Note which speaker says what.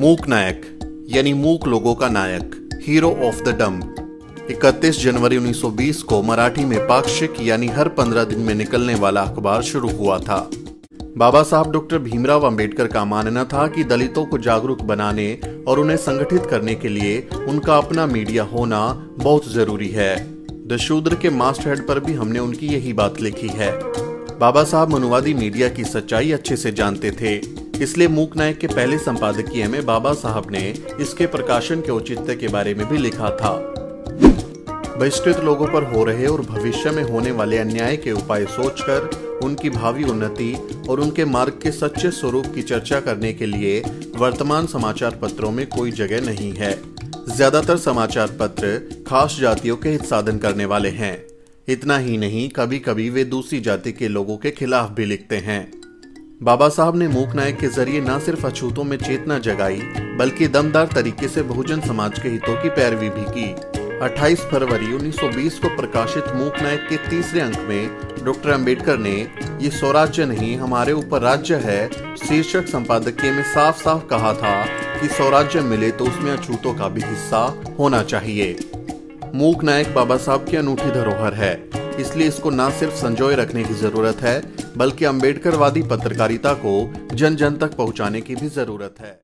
Speaker 1: मूक नायक यानी मूक लोगों का नायक, हीरो ऑफ द डम्ब। 31 जनवरी 1920 को मराठी में पाक्षिक यानी हर 15 दिन में निकलने वाला अखबार शुरू हुआ था। बाबा साहब डॉक्टर भीमराव अंबेडकर का मानना था कि दलितों को जागरूक बनाने और उन्हें संगठित करने के लिए उनका अपना मीडिया होना बहुत जरूरी है। द शूद्र के मास्ट हेड पर भी हमने उनकी यही बात लिखी है। बाबा साहब मनुवादी मीडिया की सच्चाई अच्छे से जानते थे, इसलिए मूक नायक के पहले संपादकीय में बाबा साहब ने इसके प्रकाशन के औचित्य के बारे में भी लिखा था। बहिष्कृत लोगों पर हो रहे और भविष्य में होने वाले अन्याय के उपाय सोचकर उनकी भावी उन्नति और उनके मार्ग के सच्चे स्वरूप की चर्चा करने के लिए वर्तमान समाचार पत्रों में कोई जगह नहीं है। ज्यादातर समाचार पत्र खास जातियों के हित साधन करने वाले हैं। इतना ही नहीं, कभी कभी वे दूसरी जाति के लोगों के खिलाफ भी लिखते हैं। बाबा साहब ने मूक नायक के जरिए न सिर्फ अछूतों में चेतना जगाई, बल्कि दमदार तरीके से बहुजन समाज के हितों की पैरवी भी की। 28 फरवरी 1920 को प्रकाशित मूक नायक के तीसरे अंक में डॉक्टर अंबेडकर ने ये स्वराज्य नहीं हमारे ऊपर राज्य है शीर्षक संपादकीय में साफ साफ कहा था कि स्वराज्य मिले तो उसमें अछूतों का भी हिस्सा होना चाहिए। मूक नायक बाबा साहब की अनूठी धरोहर है, इसलिए इसको न सिर्फ संजोए रखने की जरूरत है, बल्कि अंबेडकरवादी पत्रकारिता को जन जन तक पहुंचाने की भी जरूरत है।